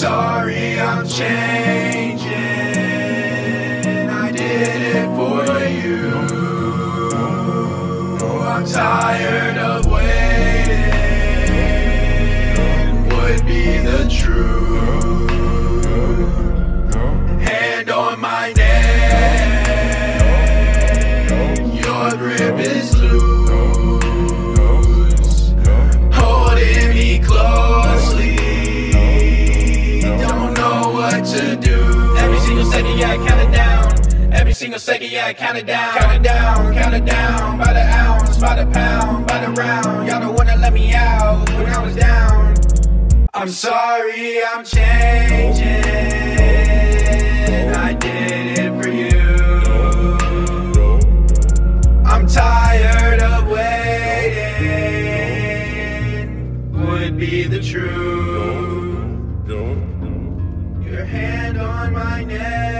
sorry, I'm changing. I did it for you. I'm tired of waiting. Would be the truth. Hand on my neck. Your grip is loose. Holding me closely. Don't know what to do. Every single second, yeah, I count it down. Every single second, yeah, I count it down. Count it down, count it down. By the ounce, by the pound, by the round. Y'all don't wanna let me out when I was down. I'm sorry, I'm changing. I did it for you. I'm tired of waiting. Would be the truth. Your hand on my neck.